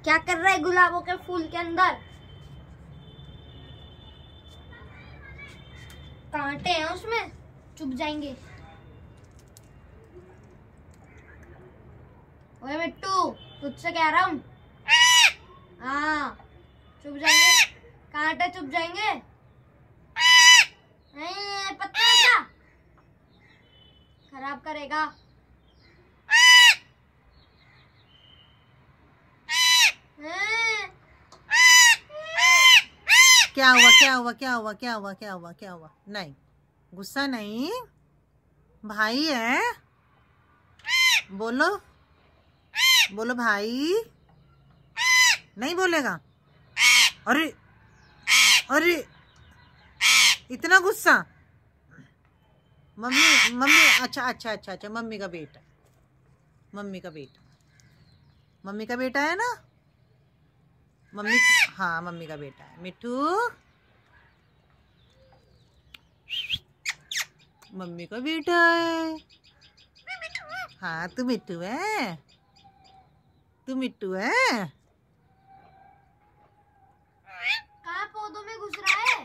क्या कर रहा है गुलाबों के फूल के अंदर? कांटे हैं उसमें, चुभ जाएंगे। ओए मिट्टू, तुझसे कह रहा हूँ। हाँ, चुभ जाएंगे, कांटे चुभ जाएंगे। नहीं, पत्ता क्या खराब करेगा। क्या हुआ क्या हुआ क्या हुआ क्या हुआ क्या हुआ क्या हुआ? नहीं, गुस्सा नहीं, भाई है। बोलो बोलो भाई। नहीं बोलेगा? अरे अरे, इतना गुस्सा। मम्मी मम्मी, अच्छा अच्छा अच्छा अच्छा, मम्मी का बेटा, मम्मी का बेटा, मम्मी का बेटा है ना? मम्मी, हाँ मम्मी का बेटा है। मिट्टू, मम्मी का बेटा है। हाँ, तू मिट्टू है, तू मिट्टू है। कहाँ पौधों में घुस रहा है?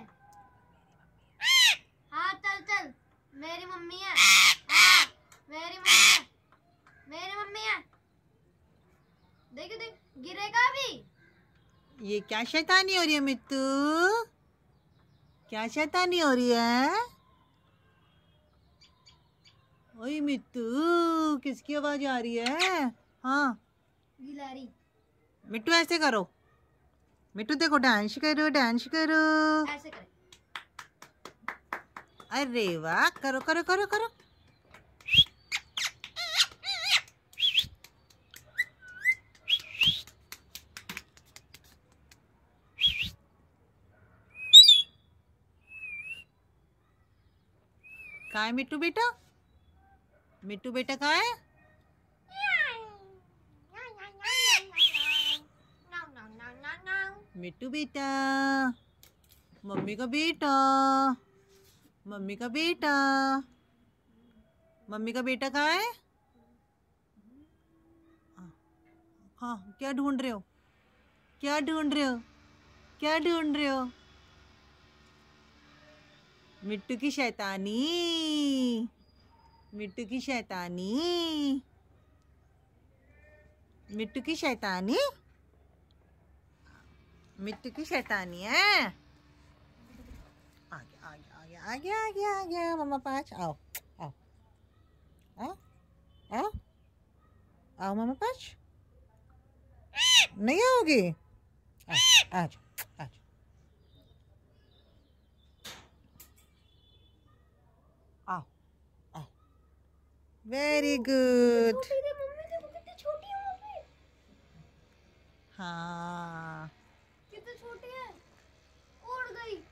हाँ चल चल, मेरी मम्मी है। हाँ, मेरी मम्मी है, मेरी मम्मी है। देख देख, गिरेगा अभी। ये क्या शैतानी हो रही है मिट्टू? क्या शैतानी हो रही है? ओए मिट्टू, किसकी आवाज आ रही है? हाँ, गिलहरी। मिट्टू ऐसे करो, मिट्टू देखो, डांस करो डांस करो। ऐसे करे। अरे वाह, करो करो करो करो। कहाँ है मिट्टू बेटा? मिट्टू बेटा कहाँ है? मिट्टू बेटा, मम्मी का बेटा, मम्मी का बेटा, मम्मी का बेटा कहाँ है? हाँ, क्या ढूंढ रहे हो? क्या ढूंढ रहे हो? क्या ढूंढ रहे हो? मिट्टू की शैतानी, मिट्टू की शैतानी, मिट्टू की शैतानी, मिट्टू की शैतानी है। आगे आगे आगे आगे आगे आगे, मम्मा पास आओ, आओ आओ आओ आओ, मम्मा पास नहीं आओगे? आज आज आओ आओ, वेरी गुड। हाँ, कितनी छोटी है, उड़ गई।